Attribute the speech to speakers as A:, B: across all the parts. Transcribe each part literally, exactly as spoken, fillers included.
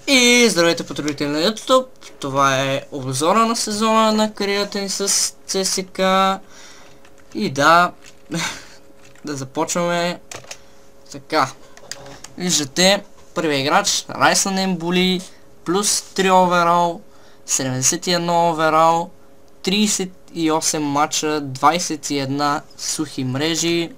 A: И здравейте, потребители на YouTube, това е обзора на сезона на кариерата ни с Си Ес Кей. И да, да започваме така. Виждате, първият играч, Райсън Емболи, плюс три оверал, седемдесет и едно оверал, тридесет и осем мача, двадесет и една сухи мрежи.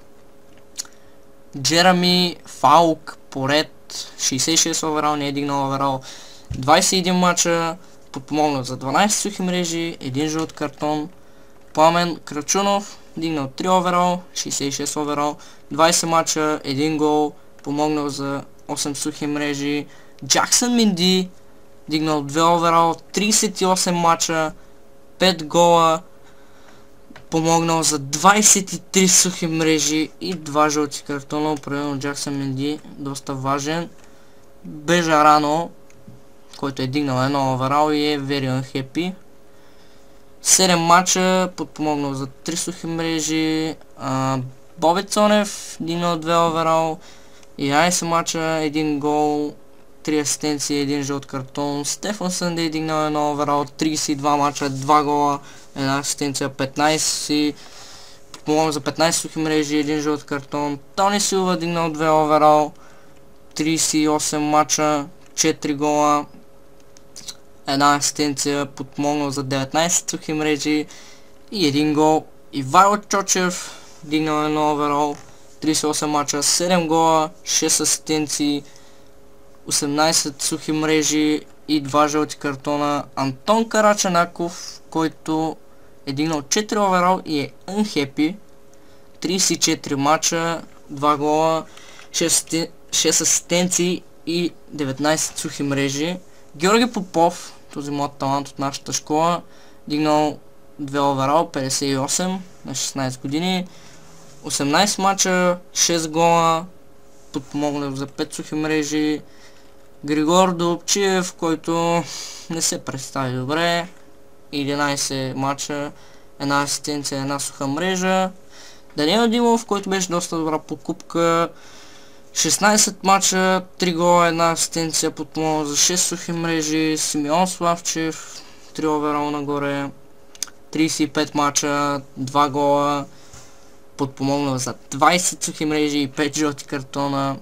A: Джереми Фаук поред, шейсет и шест оверал, не е дигнал оверал, двадесет и един мача, подпомогнат за дванадесет сухи мрежи, един жълт картон. Пламен Крачунов, дигнал три оверал, шейсет и шест оверал, двадесет мача, един гол, помогнал за осем сухи мрежи. Джаксън Минди, дигнал две оверал, тридесет и осем мача, пет гола, помогнал за двадесет и три сухи мрежи и два жълти картона. Определено Джаксън Минди, доста важен. Бежа рано, който е дигнал едно оверал и е very unhappy. седем мача, подпомогнал за три сухи мрежи. А, Боби Цонев, дигнал две оверал, единадесет мача, един гол, три асистенции, един жълт картон. Стефан Съндей, дигнал едно оверал, тридесет и два мача, два гола, една асистенция, петнадесет, подпомогнал за петнадесет сухи мрежи, един жълт картон. Тони Силва, дигнал две оверал, тридесет и осем мача, четири гола, една асистенция, подпомогнал за деветнадесет сухи мрежи и един гол. Ивайло Чочев, дигнал едно оверал, тридесет и осем мача, седем гола, шест асистенции, осемнадесет сухи мрежи и два жълти картона. Антон Карачанаков, който е дигнал четири оверал и е unhappy, тридесет и четири мача, два гола, шест асистенции и деветнадесет сухи мрежи. Георги Попов, този млад талант от нашата школа, дигнал две оверал, петдесет и осем на шестнадесет години, осемнадесет мача, шест гола, подпомогнал за пет сухи мрежи. Григор Долчиев, който не се представи добре, единадесет мача, една асистенция, една суха мрежа. Даниел Димов, който беше доста добра покупка, шестнадесет мача, три гола, една асистенция, подпомогнал за шест сухи мрежи. Симеон Славчев, три оверал нагоре, тридесет и пет мача, два гола, подпомогнал за двадесет сухи мрежи и пет жълти картона.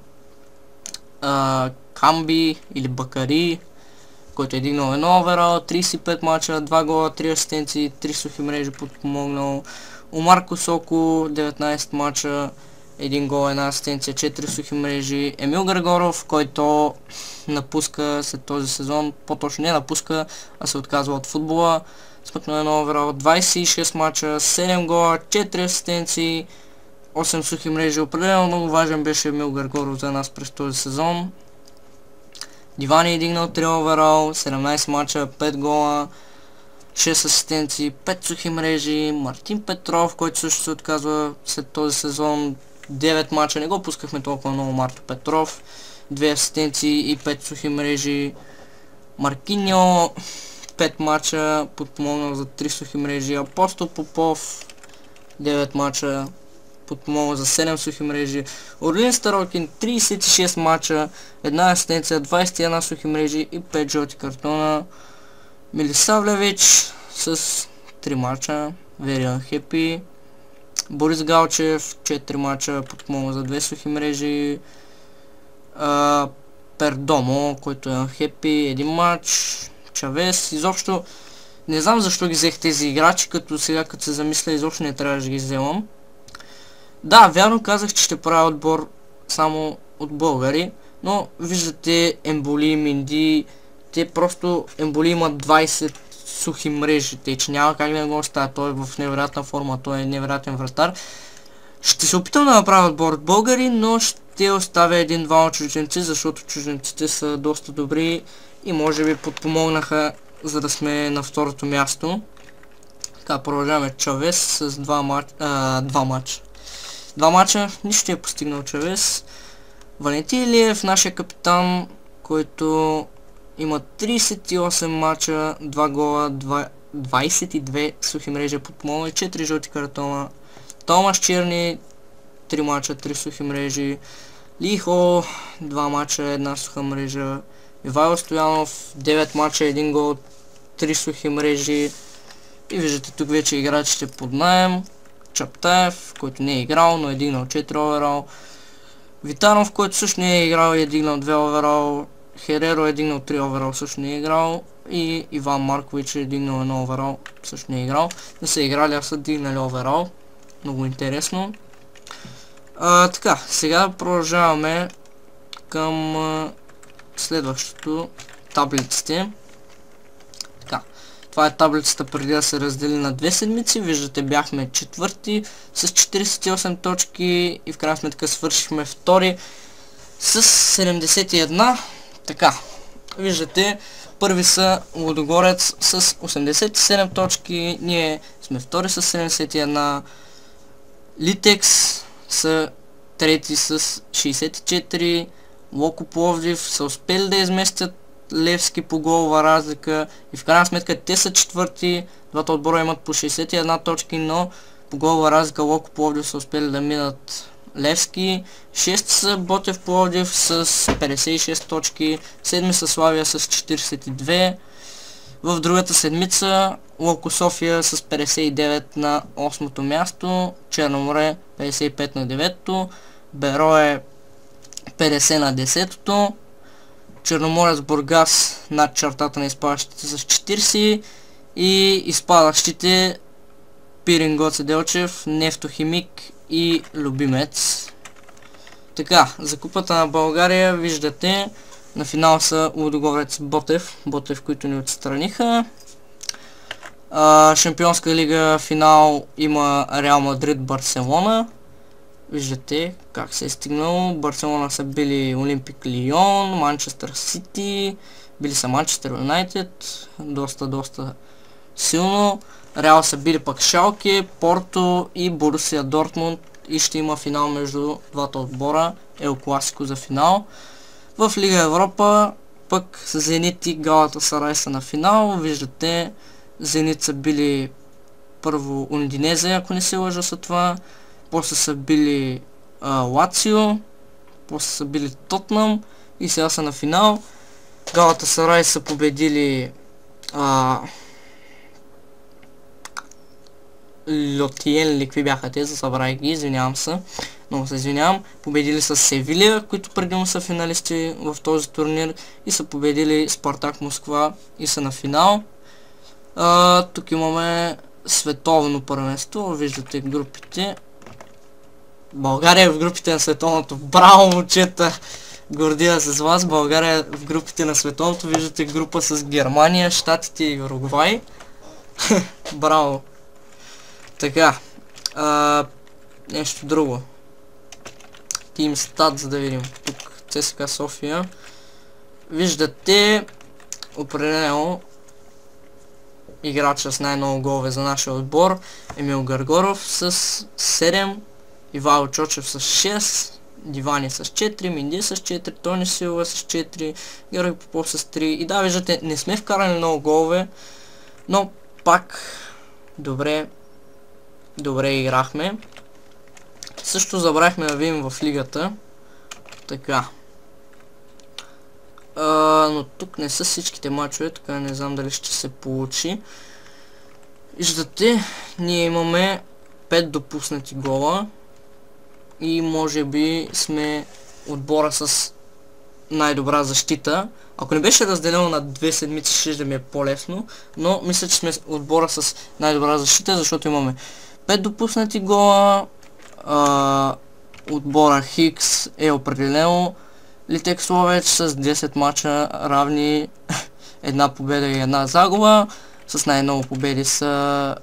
A: А, Камби или Бакари, който е дигнал едно оверал, тридесет и пет мача, два гола, три асистенции, три сухи мрежи, подпомогнал. Омар Косоко, деветнадесет мача, един гол, една асистенция, четири сухи мрежи. Емил Григоров, който напуска след този сезон, по-точно не напуска, а се отказва от футбола. Смъкнал едно оверал, двадесет и шест мача, седем гола, четири асистенции, осем сухи мрежи. Определено много важен беше Емил Григоров за нас през този сезон. Дивани е дигнал три оверал, седемнадесет мача, пет гола, шест асистенции, пет сухи мрежи. Мартин Петров, който също се отказва след този сезон, девет мача, не го пускахме толкова много Марто Петров, две асистенции и пет сухи мрежи. Маркиньо, пет мача, подпомогнал за три сухи мрежи. Апостол Попов, девет мача, подпомогнал за седем сухи мрежи. Орлин Старокин, тридесет и шест мача, една асистенция, двадесет и една сухи мрежи и пет жълти картона. Милисавлевич с три мача, very unhappy. Борис Галчев, четири мача, подпомогнал за две сухи мрежи. А, Пердомо, който е unhappy, един матч. Чавес, изобщо не знам защо ги взех тези играчи, като сега като се замисля изобщо не трябваше да ги вземам. Да, вярно казах, че ще правя отбор само от българи, но виждате Емболи, Минди, те просто Емболи имат двадесет сухи мрежи, тъй че няма как да не го оставя, той е в невероятна форма, той е невероятен вратар. Ще се опитам да направя отбор от българи, но ще оставя един-двама чужденци, защото чужденците са доста добри и може би подпомогнаха, за да сме на второто място. Така, продължаваме. Чавес с два матча. Два матча. Два матча, нищо не е постигнал Чавес. Валентин Илиев, нашия капитан, който има тридесет и осем мача, два гола, двадесет и две сухи мрежи, подпомогнал и четири жълти картона. Томаш Черни, три мача, три сухи мрежи. Лихо, два мача, една суха мрежа. Ивайло Стоянов, девет мача, един гол, три сухи мрежи. И виждате тук вече играчите под наем. Чаптаев, който не е играл, но е дигнал четири оверал. Витанов, който също не е играл и е дигнал две оверал. Хереро е дигнал три оверал, също не е играл. И Иван Маркович е дигнал едно оверал, също не е играл. Не са играли, а са дигнали оверал. Много интересно. А, така, сега продължаваме към а, следващото, таблиците. Така, това е таблицата преди да се раздели на две седмици. Виждате, бяхме четвърти с четиридесет и осем точки и в крайна сметка свършихме втори с седемдесет и една. Така, виждате, първи са Лудогорец с осемдесет и седем точки, ние сме втори с седемдесет и една. Литекс са трети с шейсет и четири. Локо Пловдив са успели да изместят Левски по голова разлика и в крайна сметка те са четвърти. Двата отбора имат по шейсет и една точки, но по голова разлика Локо Пловдив са успели да минат Левски. шести са Ботев Пловдив с петдесет и шест точки. седми са Славия с четиридесет и две. В другата седмица Локо София с петдесет и девет на осмото място. Черноморе петдесет и пет на девето. Берое петдесет на десетото. Черноморец Бургас над чертата на изпадащите с четиридесет. И изпадащите Пирин Гоце Делчев, Нефтохимик и Любимец. Така, за Купата на България виждате, на финал са Лудогорец Ботев, Ботев, които ни отстраниха. А, Шампионска лига финал има Реал Мадрид Барселона. Виждате как се е стигнало. Барселона са били Олимпик Лион, Манчестър Сити, били са Манчестър Юнайтед, доста, доста силно. Реал са били пък Шалке, Порто и Борусия Дортмунд и ще има финал между двата отбора, Ел Класико за финал. В Лига Европа пък Зенит и Галатасарай са на финал. Виждате, Зенит са били първо Ундинезе, ако не се лъжа са това. После са били а, Лацио, после са били Тотнам и сега са на финал. Галатасарай са победили а, Лотиен ли, какви бяха те, забравих ги, извинявам се, много се извинявам. Победили са Севилия, които преди му са финалисти в този турнир, и са победили Спартак Москва и са на финал. А, тук имаме световно първенство, виждате групите. България е в групите на световното. Браво, момчета! Гордия с вас. България е в групите на световното. Виждате група с Германия, Щатите и Уругвай. Браво! Така, а, нещо друго. Team Stats, за да видим. Тук ЦСКА София. Виждате определено играча с най-много голове за нашия отбор. Емил Гаргоров с седем. Ивайло Чочев с шест. Дивани с четири. Минди с четири. Тони Силва с четири. Георги Попов с три. И да, виждате, не сме вкарали много голове, но пак добре Добре играхме. Също забравихме да видим в лигата. Така. А, но тук не са всичките мачове, така не знам дали ще се получи. Виждате, ние имаме пет допуснати гола. И може би сме отбора с най-добра защита. Ако не беше разделено на две седмици, ще да ми е по-лесно. Но мисля, че сме отбора с най-добра защита, защото имаме пет допуснати гола. А, отбора Хикс е определено Литекс Ловеч с десет мача равни, една победа и една загуба. С най-много победи са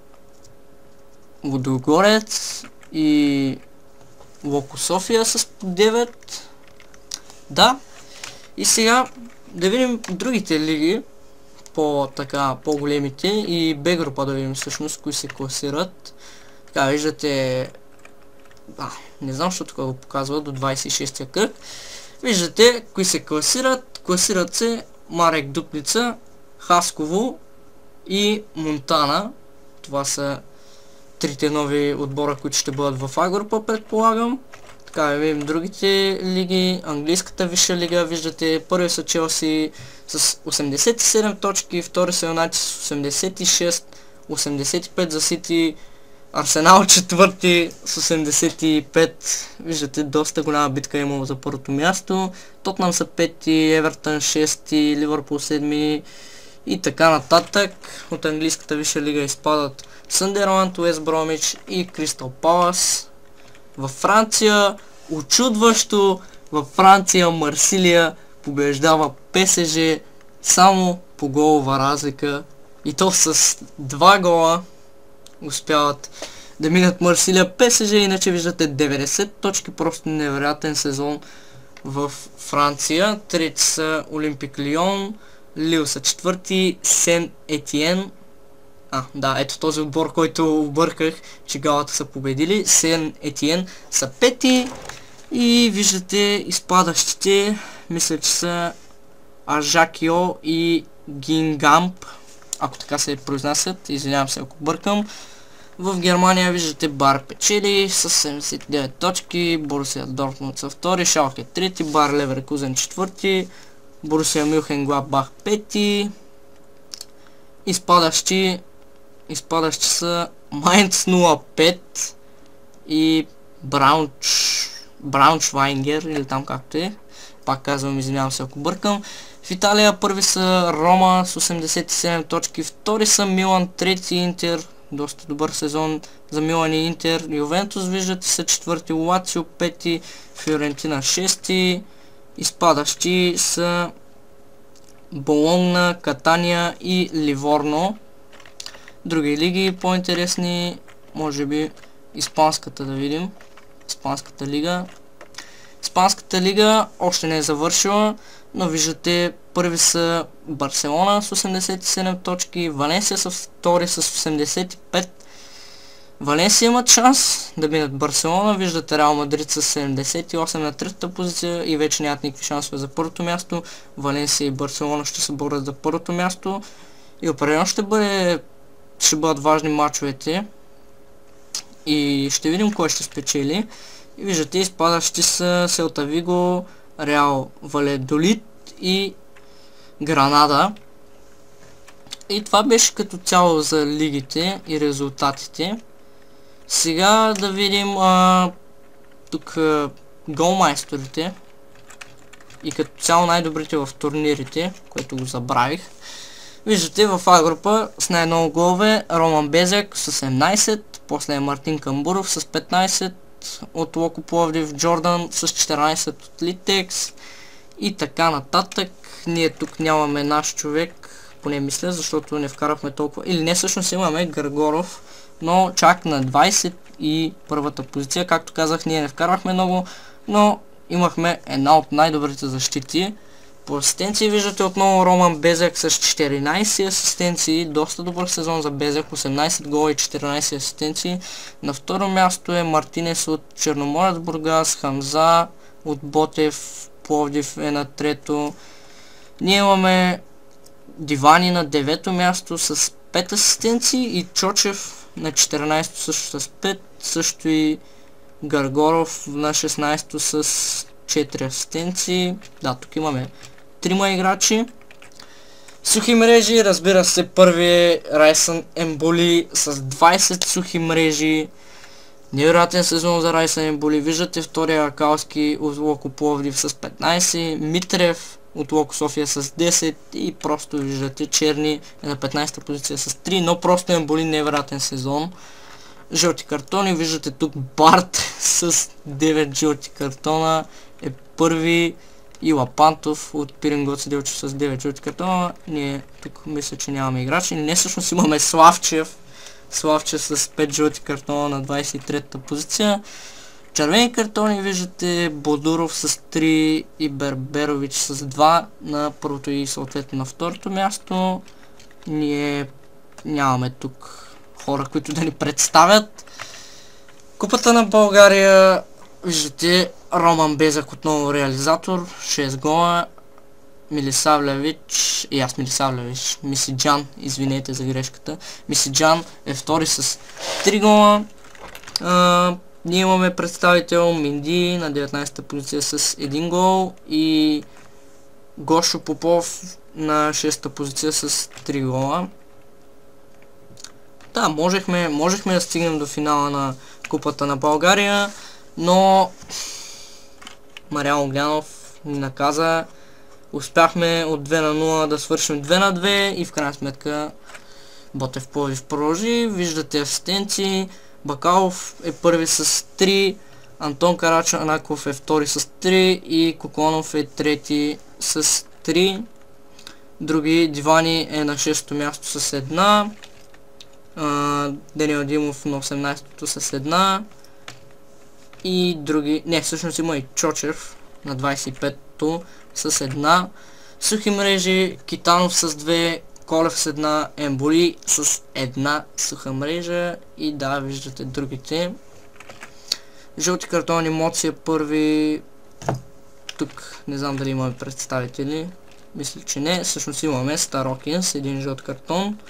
A: Лудогорец и Локо София с девет. Да. И сега да видим другите лиги, по-така, по-големите, и Б група да видим всъщност кои се класират. Така, виждате, а, не знам, защото тук го показва до двадесет и шестия кръг. Виждате кои се класират. Класират се Марек Дупница, Хасково и Монтана. Това са трите нови отбора, които ще бъдат в А група, предполагам. Така, видим другите лиги. Английската висша лига, виждате, първи са Челси, с осемдесет и седем точки, втори са Юнайтед с осемдесет и шест, осемдесет и пет за Сити, Арсенал четвърти с осемдесет и пет. Виждате, доста голяма битка е имало за първото място. Тотнъм са пети, Евертън шести, Ливърпул седми и така нататък. От английската висша лига изпадат Съндерланд, Уест Бромич и Кристал Палас. Във Франция, очудващо, във Франция Марсилия побеждава ПСЖ само по голова разлика. И то с два гола успяват да минат Марсилия. ПСЖ иначе виждате деветдесет точки, просто невероятен сезон в Франция. Трети са Олимпик Лион, Лил са четвърти, Сен Етиен. А, да, ето този отбор, който обърках, че галата са победили. Сен Етиен са пети и виждате изпадащите, мисля, че са Ажакио и Гингамп, ако така се произнасят, извинявам се ако бъркам. В Германия виждате Бар печели с седемдесет и девет точки, Борусия Дортмунд са втори, Шалке трети, Бар Леверкузен четвърти, Борусия Мюнхенгладбах пети. Изпадащи, изпадащи са Майнц нула пет и Браунч, Брауншвайнгер, или там както е. Пак казвам, извинявам се ако бъркам. В Италия първи са Рома с осемдесет и седем точки, втори са Милан, трети Интер, доста добър сезон за Милан и Интер. Ювентус виждате са четвърти, Лацио пети, Фиорентина шести. Изпадащи са Бологна, Катания и Ливорно. Други лиги по-интересни, може би Испанската да видим. Испанската лига. Испанската лига още не е завършила, но виждате първи са Барселона с осемдесет и седем точки, Валенсия са втори с осемдесет и пет. Валенсия имат шанс да минат Барселона, виждате Реал Мадрид с седемдесет и осем на третата позиция и вече нямат никакви шансове за първото място. Валенсия и Барселона ще се борят за първото място и определено ще бъде, ще бъдат важни мачовете и ще видим кой ще спечели. И виждате, изпадащи са Селта Виго, Реал Валедолид и Гранада. И това беше като цяло за лигите и резултатите. Сега да видим а, тук а, голмайсторите и като цяло най-добрите в турнирите, което го забравих. Виждате в А група с най-много голове Роман Безек с седемнайсет, после е Мартин Камбуров с петнайсет от Локо Пловдив, Джордан с четиринайсет от Литекс и така нататък. Ние тук нямаме наш човек, поне мисля, защото не вкарахме толкова. Или не, всъщност имаме Гъргоров, но чак на двайсет и първата позиция. Както казах, ние не вкарахме много, но имахме една от най-добрите защити. По асистенции виждате отново Роман Безек с четиринайсет асистенции. Доста добър сезон за Безек, осемнайсет гола и четиринайсет асистенции. На второ място е Мартинес от Черноморец Бургас, Хамза от Ботев Пловдив е на трето. Ние имаме Дивани на девето място с пет асистенции и Чочев на четиринайсето също с пет, също и Гаргоров на шестнайсето с четири асистенции. Да, тук имаме трима играчи. Сухи мрежи, разбира се, първи е Райсън Емболи с двайсет сухи мрежи. Невероятен сезон за Райсън Емболи. Виждате втория Акалски от Локо Пловдив с петнайсет, Митрев от Локо София с десет и просто виждате Черни е на петнайсета позиция с три, но просто Емболи невероятен сезон. Жълти картони, виждате тук Барт с девет жълти картона е първи и Лапантов от Пирингоци Делчев с девет жълти картона. Ние тук мисля, че нямаме играчи. Не, всъщност имаме Славчев. Славчев с пет жълти картона на двайсет и третата позиция. Червени картони виждате Бодуров с три и Берберович с два на първото и съответно на второто място. Ние нямаме тук хора, които да ни представят. Купата на България виждате Роман Безек отново реализатор, шест гола, Милисавлевич и аз Милисавлевич, Мисиджан, извинете за грешката, Мисиджан е втори с три гола. А, ние имаме представител Минди на деветнайсета позиция с един гол и Гошо Попов на шеста позиция с три гола. Да, можехме, можехме да стигнем до финала на Купата на България, но Мариан Огнянов ни наказа. Успяхме от две на нула да свършим две на две и в крайна сметка Ботев Пловдив продължи. Виждате асистенции. Бакалов е първи с три, Антон Карачанаков е втори с три и Коклонов е трети с три. Други Дивани е на шесто място с една. Даниел Димов на осемнайсето с една. И други... Не, всъщност има и Чочев на двайсет и пето с една. Сухи мрежи, Китанов с две, Колев с една, Емболи с една суха мрежа и да, виждате другите. Жълти картони, Моция първи. Тук не знам дали имаме представители. Мисля, че не. Всъщност имаме Старокин с един жълт картон.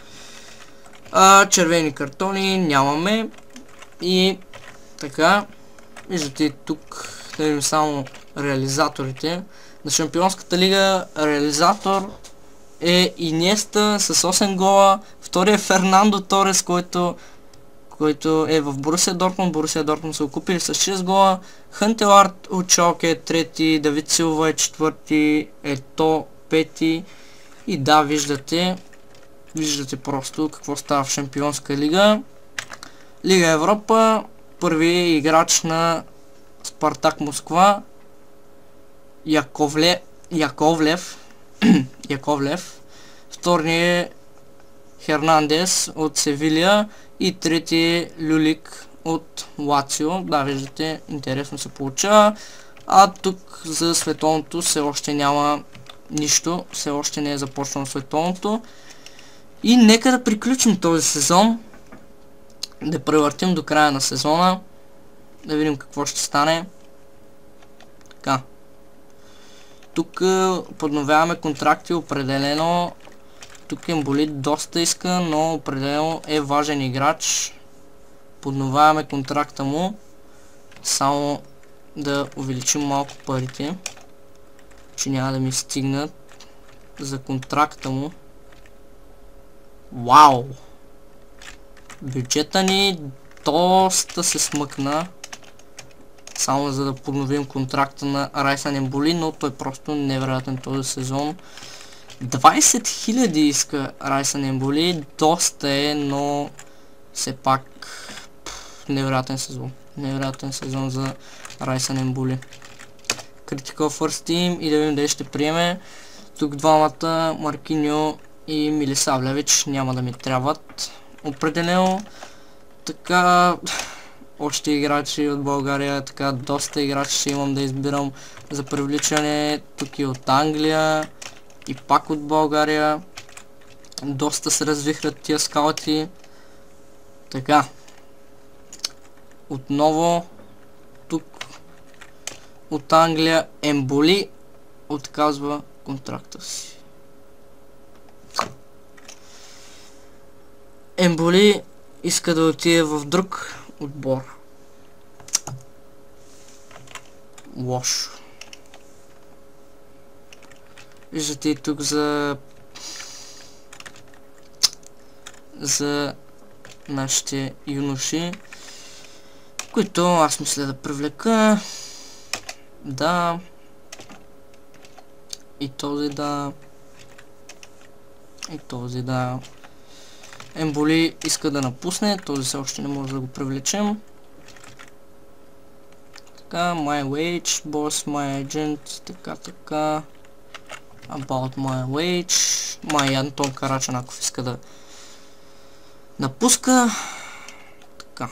A: А, червени картони нямаме. И така. Виждате тук да видим само реализаторите. На Шампионската лига реализатор е Инеста с осем гола. Втори е Фернандо Торес, който, който е в Борусия Дортмунд. Борусия Дортмунд са го купили с шест гола. Хантелард Очалк е трети. Давид Силва е четвърти. Ето пети. И да, виждате. Виждате просто какво става в Шампионска лига. Лига Европа. Първи играч на Спартак Москва. Яковле... Яковлев. Яковлев. Втори е Хернандес от Севилия. И трети е Люлик от Лацио. Да, виждате, интересно се получава. А тук за световното все още няма нищо. Все още не е започнало световното. И нека да приключим този сезон. Да превъртим до края на сезона. Да видим какво ще стане. Така. Тук подновяваме контракти определено. Тук Емболи доста иска, но определено е важен играч. Подновяваме контракта му. Само да увеличим малко парите. Че няма да ми стигнат за контракта му. Вау! Бюджета ни доста се смъкна. Само за да подновим контракта на Райсан Емболи, но той просто невероятен този сезон. двайсет хиляди иска Райсан Емболи, доста е, но все пак пфф, невероятен сезон. Невероятен сезон за Райсан Емболи. Critical First Team и да видим дали ще приеме. Тук двамата, Маркиньо и Милисавлевич, няма да ми трябват. Определено. Така... Още играчи от България, така доста играчи ще имам да избирам за привличане. Тук и от Англия и пак от България. Доста се развихрат тия скаути. Така. Отново тук от Англия Емболи отказва контракта си. Емболи иска да отиде в друг отбор. Лошо. Виждате и тук за за нашите юноши, които аз мисля да привлека. Да. И този да. И този да. Емболи иска да напусне, този все още не може да го привлечем. Така, my wage, boss, my agent, така, така. About my wage. My Антон Карачанаков иска да напуска. Така.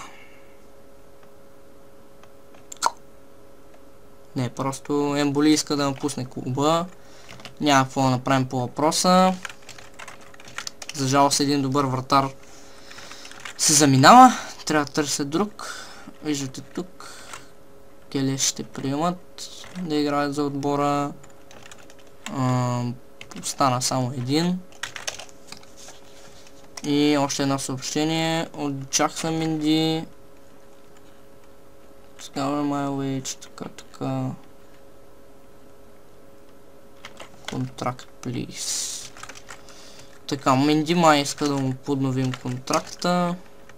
A: Не, просто Емболи иска да напусне клуба. Няма какво да направим по въпроса. За жалост един добър вратар се заминава. Трябва да търся друг. Виждате тук. Келе ще приемат да играят за отбора. А, остана само един. И още едно съобщение от Джаксън Минди. Discover my wage. Така, така. Contract, please. Така, Менди май иска да му подновим контракта.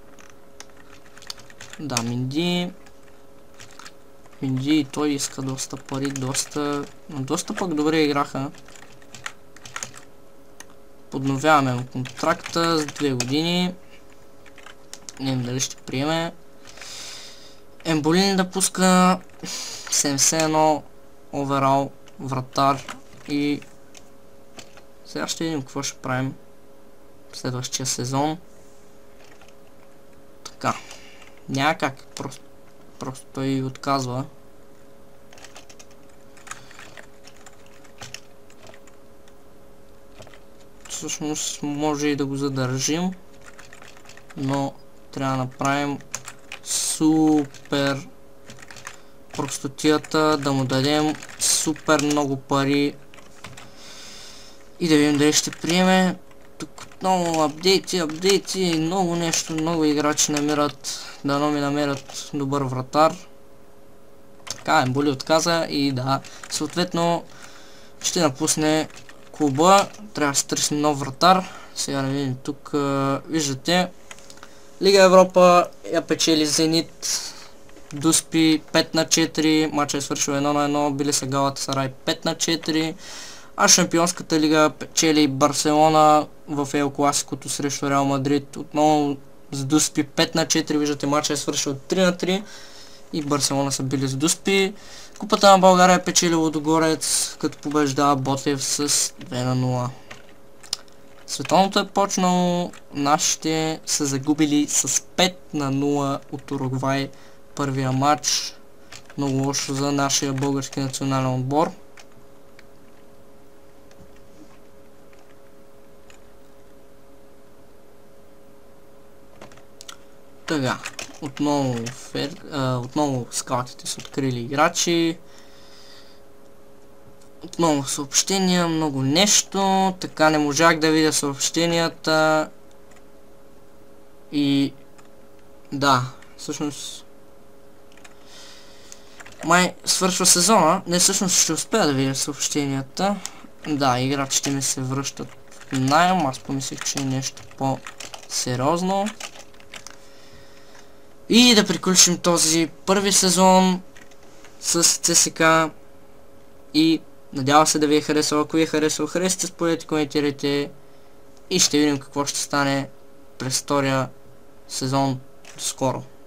A: Да, Менди. Менди и той иска доста пари, доста... Доста пък добре играха. Подновяваме му контракта с две години. Не знам дали ще приеме. Емболин да пуска седемдесет и едно оверал, вратар и... Сега ще видим какво ще правим следващия сезон. Така. Няма как. Просто, просто той отказва. Всъщност може и да го задържим. Но трябва да направим супер простотията, да му дадем супер много пари и да видим дали ще приеме. Тук отново апдейти, апдейти, много нещо, много играчи намират, дано ми намерят добър вратар. Така, Емболи отказа и да, съответно ще напусне клуба, трябва да се търси нов вратар. Сега да видим тук, виждате, Лига Европа я печели Зенит, Дуспи пет на четири, матча е свършил едно на едно, били са Галатасарай пет на четири, а Шампионската лига печели Барселона в Ел Класикото срещу Реал Мадрид, отново с Дуспи пет на четири, виждате матча е свършил три на три и Барселона са били с Дуспи. Купата на България е печели Лудогорец, като побеждава Ботев с две на нула. Световното е почнало, нашите са загубили с пет на нула от Уругвай първия матч. Много лошо за нашия български национален отбор. Така, отново, фер... а, отново скаутите са открили играчи. Отново съобщения, много нещо. Така, не можах да видя съобщенията. И... Да, всъщност... Май свършва сезона. Не, всъщност ще успея да видя съобщенията. Да, играчите ми се връщат в наем. Аз помислих, че е нещо по-сериозно. И да приключим този първи сезон с ЦСКА. И надявам се да ви е харесало. Ако ви е харесало, харесайте, споделете, коментирайте. И ще видим какво ще стане през втория сезон. До скоро!